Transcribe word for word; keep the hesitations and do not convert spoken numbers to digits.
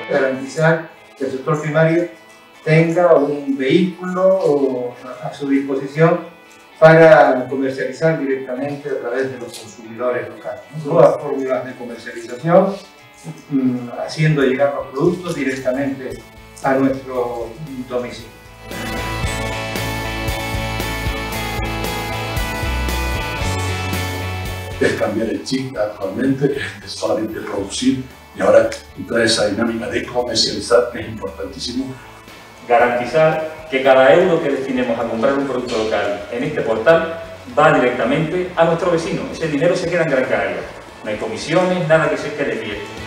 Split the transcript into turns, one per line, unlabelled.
garantizar que el sector primario tenga un vehículo a su disposición para comercializar directamente a través de los consumidores locales. Nuevas fórmulas de comercialización, haciendo llegar los productos directamente a nuestro domicilio.
Es cambiar el chip actualmente, que es solamente producir, y ahora entrar esa dinámica de comercializar, que es importantísimo.
Garantizar que cada euro que destinemos a comprar un producto local en este portal va directamente a nuestro vecino. Ese dinero se queda en Gran Canaria. No hay comisiones, nada que se quede bien.